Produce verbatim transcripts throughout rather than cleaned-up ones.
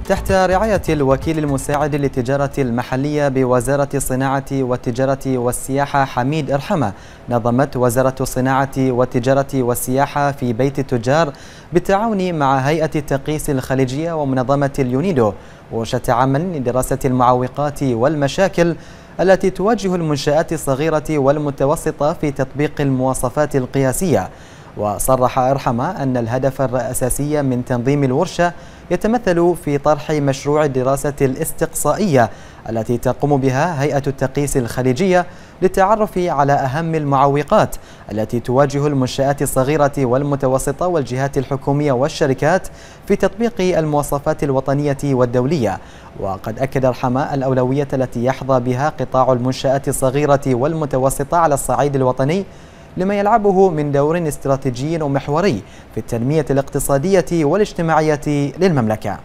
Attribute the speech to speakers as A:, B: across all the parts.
A: تحت رعاية الوكيل المساعد للتجارة المحلية بوزارة الصناعة والتجارة والسياحة حميد إرحمة، نظمت وزارة الصناعة والتجارة والسياحة في بيت التجار بالتعاون مع هيئة التقييس الخليجية ومنظمة اليونيدو ورشة عمل لدراسة المعوقات والمشاكل التي تواجه المنشآت الصغيرة والمتوسطة في تطبيق المواصفات القياسية. وصرح إرحمة أن الهدف الأساسي من تنظيم الورشة يتمثل في طرح مشروع الدراسة الاستقصائية التي تقوم بها هيئة التقييس الخليجية للتعرف على أهم المعوقات التي تواجه المنشآت الصغيرة والمتوسطة والجهات الحكومية والشركات في تطبيق المواصفات الوطنية والدولية. وقد أكد إرحمة الأولوية التي يحظى بها قطاع المنشآت الصغيرة والمتوسطة على الصعيد الوطني لما يلعبه من دور استراتيجي ومحوري في التنمية الاقتصادية والاجتماعية للمملكة.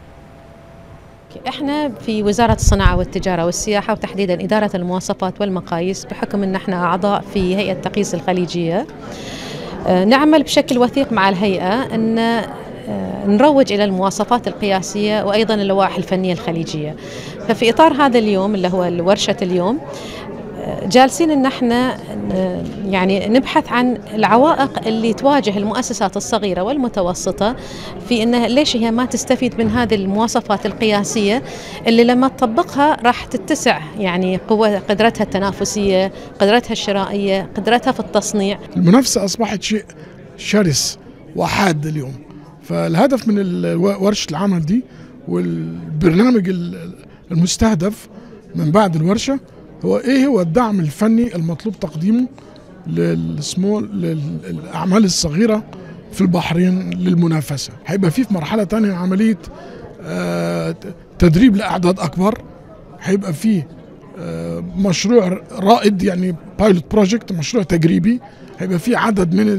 B: احنا في وزارة الصناعة والتجارة والسياحة وتحديدا إدارة المواصفات والمقاييس، بحكم ان احنا أعضاء في هيئة التقييس الخليجية، نعمل بشكل وثيق مع الهيئة ان نروج إلى المواصفات القياسية وأيضا اللوائح الفنية الخليجية. ففي إطار هذا اليوم اللي هو ورشة اليوم، جالسين ان احنا يعني نبحث عن العوائق اللي تواجه المؤسسات الصغيره والمتوسطه في انها ليش هي ما تستفيد من هذه المواصفات القياسيه اللي لما تطبقها راح تتسع يعني قوه قدرتها التنافسيه، قدرتها الشرائيه، قدرتها في التصنيع.
C: المنافسه اصبحت شيء شرس وحاد اليوم، فالهدف من ورشه العمل دي والبرنامج المستهدف من بعد الورشه هو ايه هو الدعم الفني المطلوب تقديمه للسمول للاعمال الصغيره في البحرين للمنافسه. هيبقى فيه في مرحله ثانيه عمليه آه تدريب لاعداد اكبر، هيبقى فيه آه مشروع رائد يعني بايلوت بروجكت، مشروع تجريبي، هيبقى فيه عدد من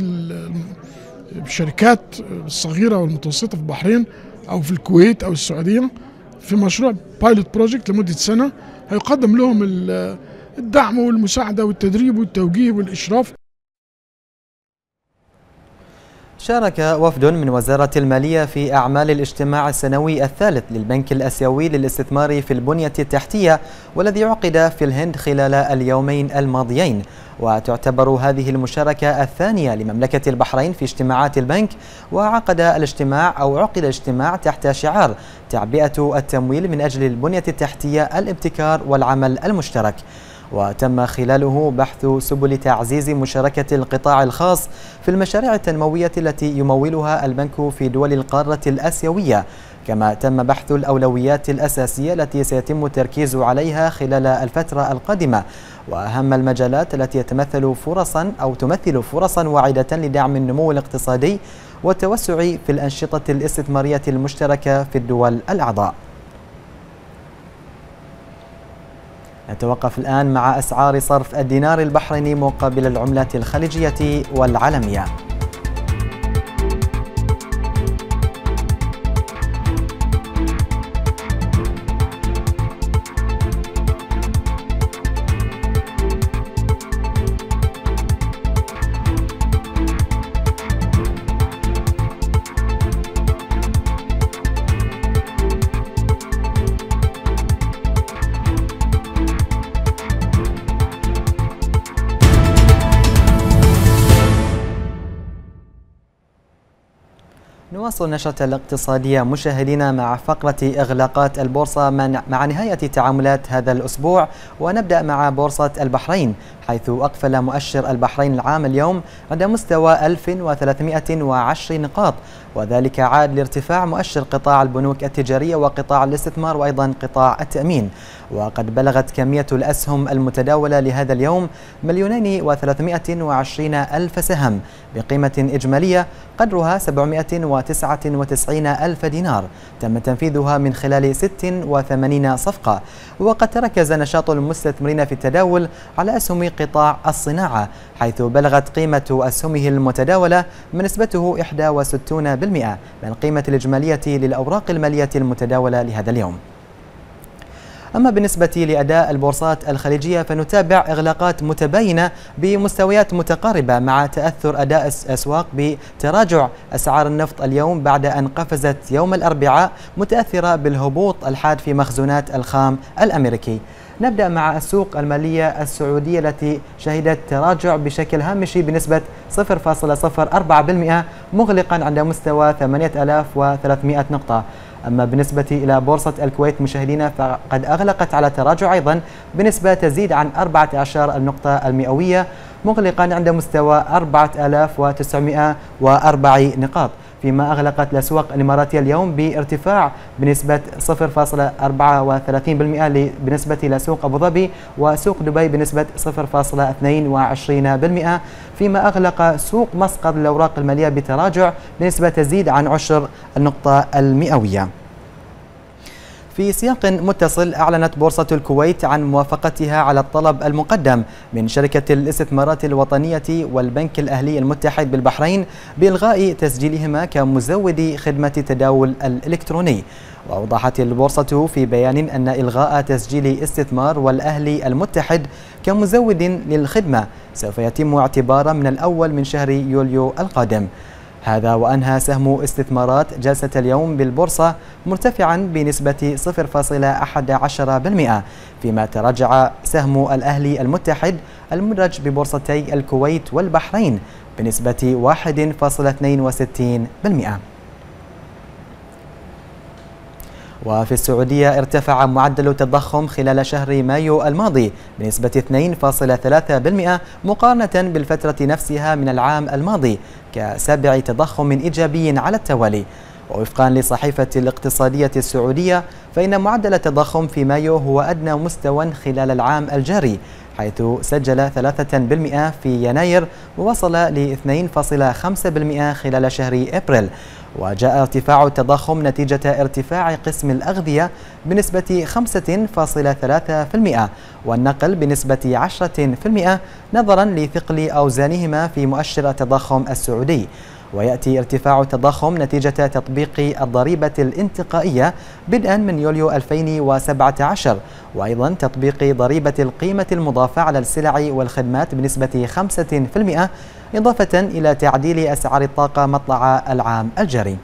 C: الشركات الصغيره والمتوسطه في البحرين او في الكويت او السعوديه في مشروع بايلوت بروجكت لمده سنه، هيقدم لهم الدعم والمساعدة والتدريب والتوجيه والإشراف.
A: شارك وفد من وزارة المالية في أعمال الاجتماع السنوي الثالث للبنك الآسيوي للاستثمار في البنية التحتية والذي عقد في الهند خلال اليومين الماضيين. وتعتبر هذه المشاركة الثانية لمملكة البحرين في اجتماعات البنك. وعقد الاجتماع أو عقد الاجتماع تحت شعار تعبئة التمويل من أجل البنية التحتية، الابتكار والعمل المشترك. وتم خلاله بحث سبل تعزيز مشاركة القطاع الخاص في المشاريع التنموية التي يمولها البنك في دول القارة الآسيوية، كما تم بحث الأولويات الأساسية التي سيتم التركيز عليها خلال الفترة القادمة، وأهم المجالات التي يتمثل فرصا أو تمثل فرصا واعدة لدعم النمو الاقتصادي والتوسع في الأنشطة الاستثمارية المشتركة في الدول الأعضاء. نتوقف الآن مع أسعار صرف الدينار البحريني مقابل العملات الخليجية والعالمية. نواصل النشرة الاقتصادية مشاهدينا مع فقرة إغلاقات البورصة مع نهاية تعاملات هذا الأسبوع، ونبدأ مع بورصة البحرين حيث أقفل مؤشر البحرين العام اليوم عند مستوى ألف وثلاثمئة وعشر نقاط، وذلك عاد لارتفاع مؤشر قطاع البنوك التجارية وقطاع الاستثمار وأيضا قطاع التأمين. وقد بلغت كمية الأسهم المتداولة لهذا اليوم مليونين وثلاثمئة وعشرين ألف سهم بقيمة إجمالية قدرها سبعمئة وتسعة وتسعين ألف دينار تم تنفيذها من خلال ست وثمانين صفقة. وقد تركز نشاط المستثمرين في التداول على أسهم قطاع الصناعة حيث بلغت قيمة أسهمه المتداولة من نسبته واحد وستين بالمئة من القيمة الإجمالية للأوراق المالية المتداولة لهذا اليوم. أما بالنسبة لأداء البورصات الخليجية فنتابع إغلاقات متباينة بمستويات متقاربة مع تأثر أداء الأسواق بتراجع أسعار النفط اليوم بعد أن قفزت يوم الأربعاء متأثرة بالهبوط الحاد في مخزونات الخام الأمريكي. نبدأ مع السوق المالية السعودية التي شهدت تراجع بشكل هامشي بنسبة صفر فاصلة صفر أربعة بالمئة مغلقا عند مستوى ثمانية آلاف وثلاثمئة نقطة. أما بالنسبة إلى بورصة الكويت مشاهدينا فقد أغلقت على تراجع أيضا بنسبة تزيد عن أربعة عشر النقطة المئوية مغلقا عند مستوى أربعة آلاف وتسعمئة وأربع نقاط، فيما أغلقت الأسواق الإماراتية اليوم بارتفاع بنسبة صفر فاصلة أربعة وثلاثين بالمئة بالنسبة إلى سوق أبو ظبي، وسوق دبي بنسبة صفر فاصلة اثنين وعشرين بالمئة، فيما أغلق سوق مسقط للأوراق المالية بتراجع بنسبة تزيد عن عشر النقطة المئوية. في سياق متصل أعلنت بورصة الكويت عن موافقتها على الطلب المقدم من شركة الاستثمارات الوطنية والبنك الأهلي المتحد بالبحرين بإلغاء تسجيلهما كمزود خدمة التداول الإلكتروني. وأوضحت البورصة في بيان أن إلغاء تسجيل استثمار والأهلي المتحد كمزود للخدمة سوف يتم اعتبارا من الأول من شهر يوليو القادم. هذا وأنهى سهم استثمارات جلسة اليوم بالبورصة مرتفعا بنسبة صفر فاصلة أحد عشر بالمئة، فيما تراجع سهم الأهلي المتحد المدرج ببورصتي الكويت والبحرين بنسبة واحد فاصلة اثنين وستين بالمئة. وفي السعودية ارتفع معدل التضخم خلال شهر مايو الماضي بنسبة اثنين فاصلة ثلاثة بالمئة مقارنة بالفترة نفسها من العام الماضي كسابع تضخم إيجابي على التوالي. ووفقا لصحيفة الاقتصادية السعودية فإن معدل التضخم في مايو هو أدنى مستوى خلال العام الجاري، حيث سجل ثلاثة بالمئة في يناير ووصل ل اثنين فاصلة خمسة بالمئة خلال شهر أبريل. وجاء ارتفاع التضخم نتيجة ارتفاع قسم الأغذية بنسبة خمسة فاصلة ثلاثة بالمئة والنقل بنسبة عشرة بالمئة نظرا لثقل أوزانهما في مؤشر التضخم السعودي. ويأتي ارتفاع التضخم نتيجة تطبيق الضريبة الانتقائية بدءا من يوليو ألفين وسبعة عشر، وأيضا تطبيق ضريبة القيمة المضافة على السلع والخدمات بنسبة خمسة بالمئة إضافة إلى تعديل أسعار الطاقة مطلع العام الجاري.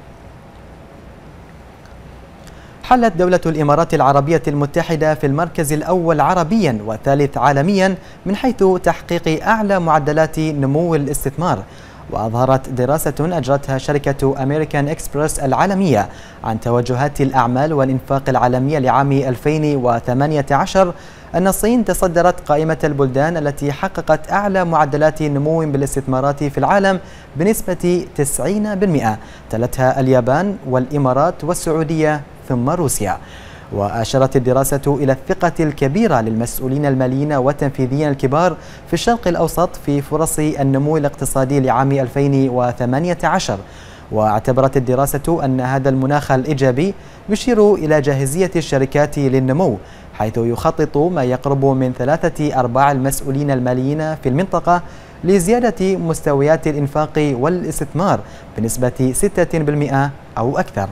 A: حلت دولة الإمارات العربية المتحدة في المركز الأول عربيا والثالث عالميا من حيث تحقيق أعلى معدلات نمو الاستثمار. وأظهرت دراسة أجرتها شركة أمريكان إكسبرس العالمية عن توجهات الأعمال والإنفاق العالمية لعام ألفين وثمانية عشر أن الصين تصدرت قائمة البلدان التي حققت أعلى معدلات نمو بالاستثمارات في العالم بنسبة تسعين بالمئة، تلتها اليابان والإمارات والسعودية ثم روسيا. وأشارت الدراسة إلى الثقة الكبيرة للمسؤولين الماليين والتنفيذيين الكبار في الشرق الأوسط في فرص النمو الاقتصادي لعام ألفين وثمانية عشر. واعتبرت الدراسة أن هذا المناخ الإيجابي يشير إلى جاهزية الشركات للنمو، حيث يخطط ما يقرب من ثلاثة أرباع المسؤولين الماليين في المنطقة لزيادة مستويات الإنفاق والاستثمار بنسبة ستة بالمئة أو أكثر.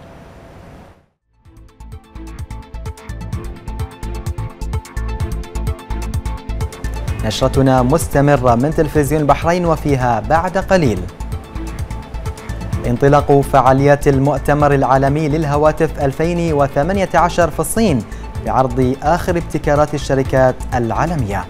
A: نشرتنا مستمرة من تلفزيون البحرين وفيها بعد قليل انطلاق فعاليات المؤتمر العالمي للهواتف ألفين وثمانية عشر في الصين بعرض آخر ابتكارات الشركات العالمية.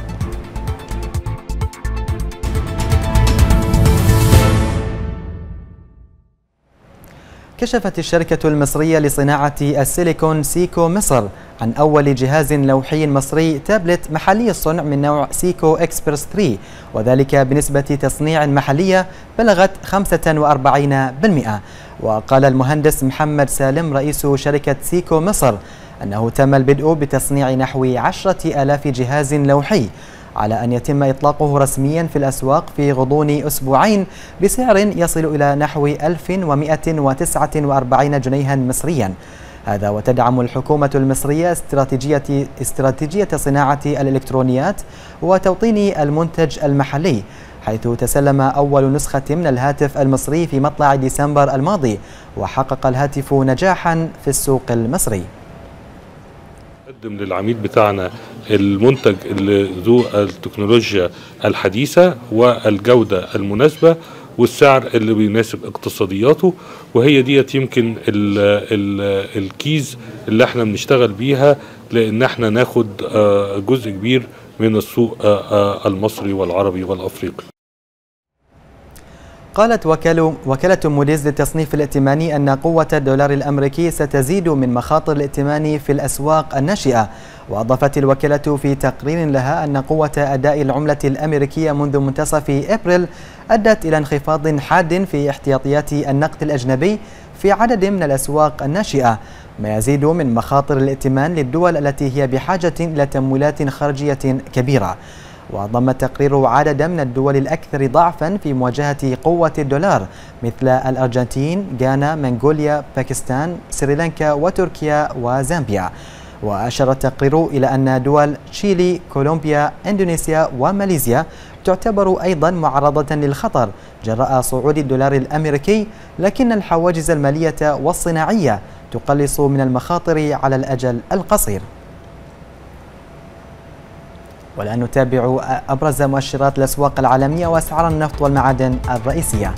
A: كشفت الشركة المصرية لصناعة السيليكون سيكو مصر عن أول جهاز لوحي مصري تابلت محلي الصنع من نوع سيكو إكسبرس ثلاثة، وذلك بنسبة تصنيع محلية بلغت خمسة وأربعين بالمئة. وقال المهندس محمد سالم رئيس شركة سيكو مصر أنه تم البدء بتصنيع نحو عشرة آلاف جهاز لوحي على أن يتم إطلاقه رسميا في الأسواق في غضون أسبوعين بسعر يصل إلى نحو ألف ومئة وتسعة وأربعين جنيها مصريا. هذا وتدعم الحكومة المصرية استراتيجية استراتيجية صناعة الإلكترونيات وتوطين المنتج المحلي، حيث تسلم أول نسخة من الهاتف المصري في مطلع ديسمبر الماضي، وحقق الهاتف نجاحا في السوق المصري.
D: نقدم للعميل بتاعنا المنتج اللي ذو التكنولوجيا الحديثة والجودة المناسبة والسعر اللي بيناسب اقتصادياته، وهي ديت يمكن ال ال الكيز اللي احنا بنشتغل بيها لان احنا ناخد جزء كبير من السوق المصري والعربي والافريقي.
A: قالت وكالة وكالة موديز للتصنيف الائتماني أن قوة الدولار الأمريكي ستزيد من مخاطر الائتمان في الأسواق الناشئة. وأضافت الوكالة في تقرير لها أن قوة أداء العملة الأمريكية منذ منتصف أبريل أدت إلى انخفاض حاد في احتياطيات النقد الأجنبي في عدد من الأسواق الناشئة، ما يزيد من مخاطر الائتمان للدول التي هي بحاجة إلى تمويلات خارجية كبيرة. وضم التقرير عددا من الدول الأكثر ضعفا في مواجهة قوة الدولار مثل الأرجنتين، غانا، منغوليا، باكستان، سريلانكا وتركيا وزامبيا. وأشار التقرير إلى أن دول تشيلي، كولومبيا، إندونيسيا وماليزيا تعتبر أيضا معرضة للخطر جراء صعود الدولار الأمريكي، لكن الحواجز المالية والصناعية تقلص من المخاطر على الأجل القصير. والآن نتابع أبرز مؤشرات الأسواق العالمية وأسعار النفط والمعادن الرئيسية.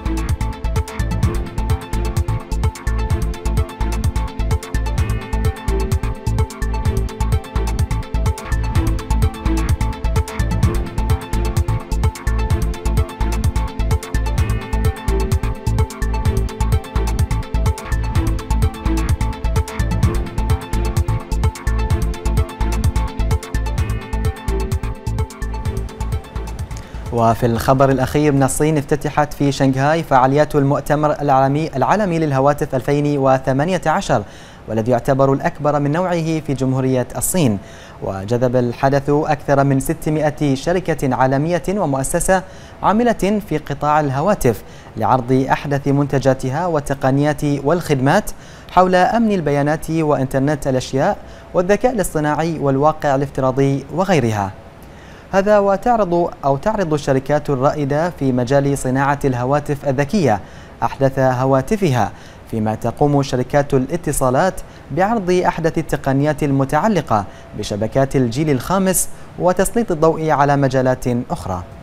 A: وفي الخبر الأخير من الصين، افتتحت في شنغهاي فعاليات المؤتمر العالمي العالمي للهواتف ألفين وثمانية عشر، والذي يعتبر الأكبر من نوعه في جمهورية الصين. وجذب الحدث أكثر من ستمائة شركة عالمية ومؤسسة عاملة في قطاع الهواتف لعرض أحدث منتجاتها والتقنيات والخدمات حول أمن البيانات وإنترنت الأشياء والذكاء الاصطناعي والواقع الافتراضي وغيرها. هذا وتعرض أو تعرض الشركات الرائدة في مجال صناعة الهواتف الذكية أحدث هواتفها، فيما تقوم شركات الاتصالات بعرض أحدث التقنيات المتعلقة بشبكات الجيل الخامس وتسليط الضوء على مجالات أخرى.